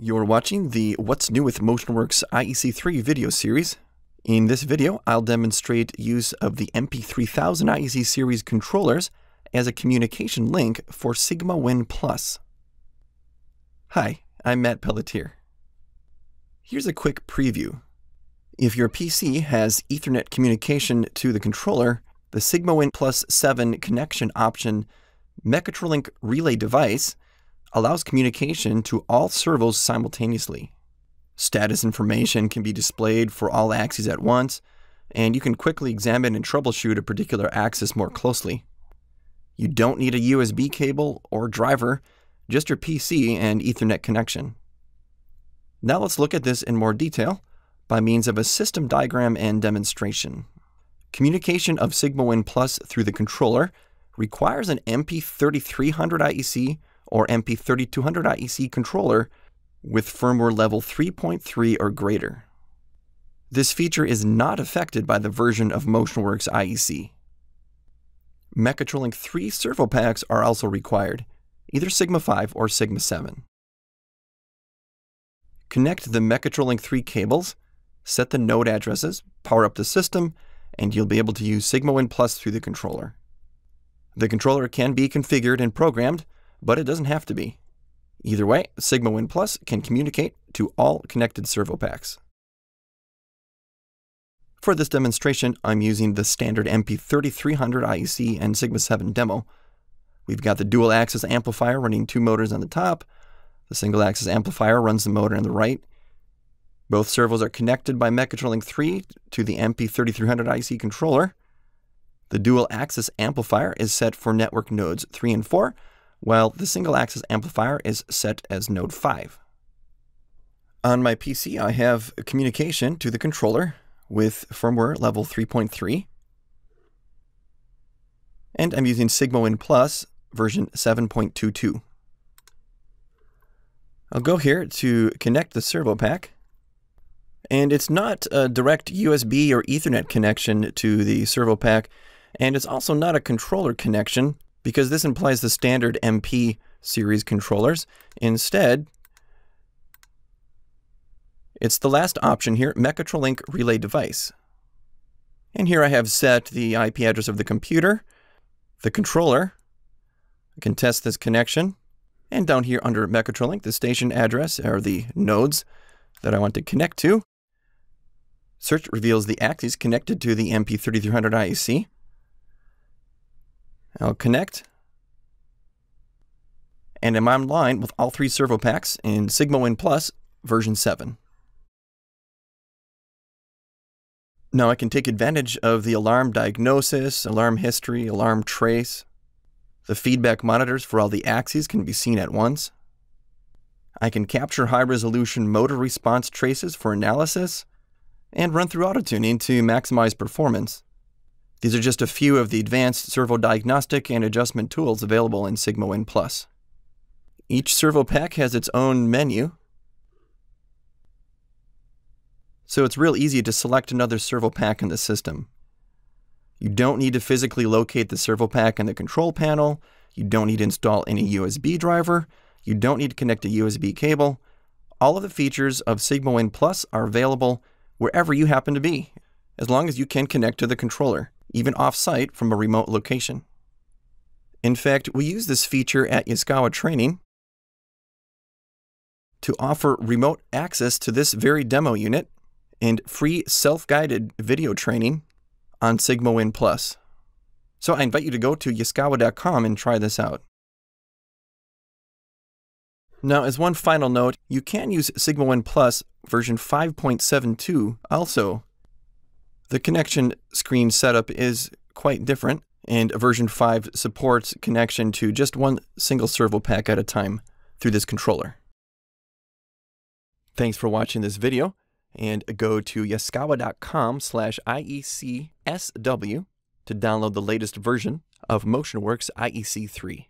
You're watching the What's New with Motionworks IEC 3 video series. In this video, I'll demonstrate use of the MP3000 IEC series controllers as a communication link for SigmaWin Plus. Hi, I'm Matt Pelletier. Here's a quick preview. If your PC has Ethernet communication to the controller, the SigmaWin+7 connection option Mechatrolink relay device allows communication to all servos simultaneously. Status information can be displayed for all axes at once, and you can quickly examine and troubleshoot a particular axis more closely. You don't need a USB cable or driver, just your PC and Ethernet connection. Now let's look at this in more detail by means of a system diagram and demonstration. Communication of SigmaWin Plus through the controller requires an MP3300 IEC or MP3200 IEC controller with firmware level 3.3 or greater. This feature is not affected by the version of Motionworks IEC. Mechatrolink 3 servo packs are also required, either Sigma 5 or Sigma 7. Connect the Mechatrolink 3 cables, set the node addresses, power up the system, and you'll be able to use SigmaWin Plus through the controller. The controller can be configured and programmed, but it doesn't have to be. Either way, SigmaWin Plus can communicate to all connected servo packs. For this demonstration, I'm using the standard MP3300 IEC and Sigma 7 demo. We've got the dual axis amplifier running 2 motors on the top. The single axis amplifier runs the motor on the right. Both servos are connected by Mechatrolink 3 to the MP3300 IEC controller. The dual axis amplifier is set for network nodes 3 and 4, while the single axis amplifier is set as node 5. On my PC, I have communication to the controller with firmware level 3.3, and I'm using SigmaWin Plus version 7.22. I'll go here to connect the servo pack, and it's not a direct USB or Ethernet connection to the servo pack, and it's also not a controller connection, because this implies the standard MP series controllers. Instead, it's the last option here, Mechatrolink relay device. And here I have set the IP address of the computer, the controller. I can test this connection. And down here under Mechatrolink, the station address are the nodes that I want to connect to. Search reveals the axes connected to the MP3300 IEC. I'll connect, and I'm online with all 3 servo packs in SigmaWin Plus version 7. Now I can take advantage of the alarm diagnosis, alarm history, alarm trace. The feedback monitors for all the axes can be seen at once. I can capture high-resolution motor response traces for analysis and run through auto-tuning to maximize performance. These are just a few of the advanced servo diagnostic and adjustment tools available in SigmaWin Plus. Each servo pack has its own menu, so it's real easy to select another servo pack in the system. You don't need to physically locate the servo pack in the control panel. You don't need to install any USB driver. You don't need to connect a USB cable. All of the features of SigmaWin Plus are available wherever you happen to be, as long as you can connect to the controller, even off-site from a remote location. In fact, we use this feature at Yaskawa training to offer remote access to this very demo unit and free self-guided video training on SigmaWin Plus. So I invite you to go to yaskawa.com and try this out. Now, as one final note, you can use SigmaWin Plus version 5.72 also. The connection screen setup is quite different, and version 5 supports connection to just one single servo pack at a time through this controller. Thanks for watching this video, and go to yaskawa.com/IECSW to download the latest version of Motionworks IEC 3.